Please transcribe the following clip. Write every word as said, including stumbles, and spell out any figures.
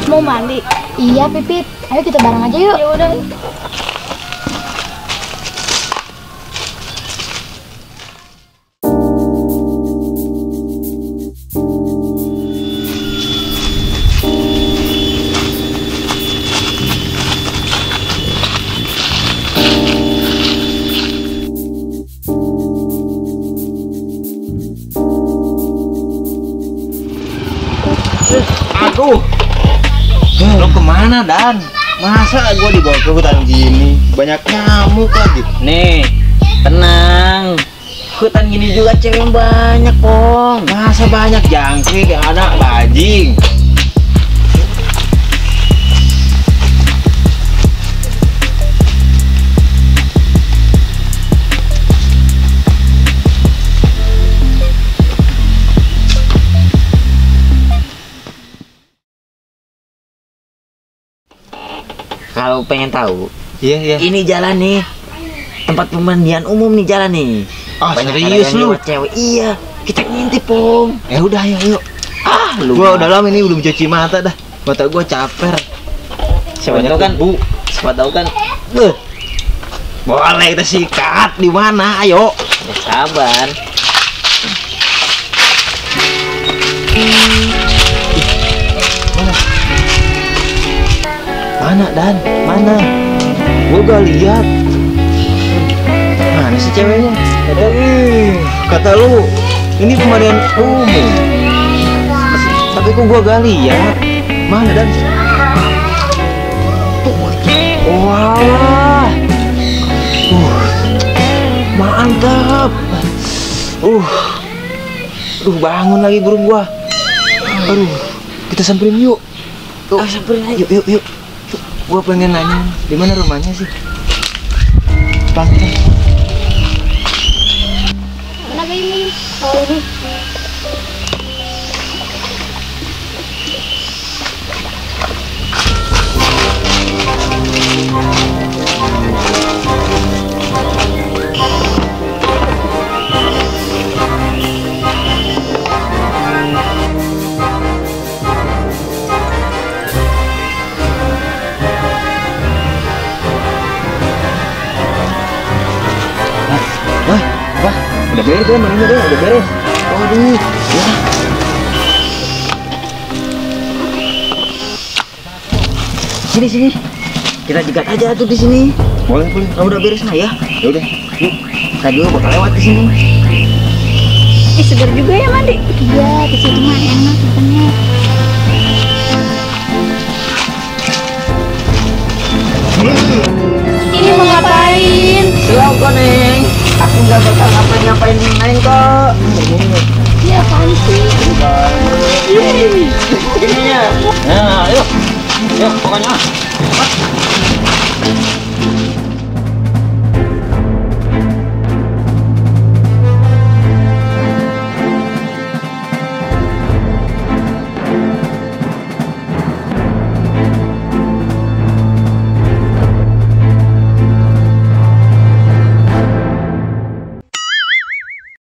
Mau mandi? Iya, Pipit. Ayo kita bareng aja yuk. Ya udah. Aduh, lo kemana Dan? Masa gua dibawa ke hutan gini? Banyak nyamuk lagi. Nih, tenang. Hutan gini juga cewek banyak, Pong. Masa banyak jangkrik, ada bajing. Kalau pengen tahu, Iya, iya. ini jalan nih, tempat pemandian umum nih jalan nih. Ah, Banyak serius yang lu? lewat cewek. Iya, kita ngintip, Pong. Ya udah, ayo, yuk. Ah, lu. Gua udah lama ini belum cuci mata dah. Mata gua caper. Siapa Banyak tahu kan, debu. siapa tahu kan. Beuh. Boleh kita sikat di mana? Ayo. Ya, sabar. Mana Dan? Mana? Gua gak lihat. Mana sih ceweknya? Kata, ih, kata lu ini pemandian umum. Tapi kok gua gak lihat. Mana Dan? Wah. Uh. Mantap. Uh. Aduh, bangun lagi burung gua. Aduh, kita samperin yuk. Tuh, Ah, samperin aja. yuk, yuk, yuk. Gua pengen nanya, di mana rumahnya sih? Pelan-pelan. Kenapa ini? Oh, ini. Wah, wah, udah beres deh, mana deh, udah beres. Waduh, ya. Sini sini. Kita jegat aja tuh di sini. Boleh, boleh. Kalau udah beres mah ya. Ya udah, yuk. Tadi gua bakal lewat di sini. Eh, segar juga ya mandi. Iya, di sini mah enak makannya. Ini mau ngapain? Silau kok, Neng. Aku nggak bakal ngapain-ngapain Neng kok. Iya, apaan sih? Ininya. Nah, yuk. Yuk, pokoknya.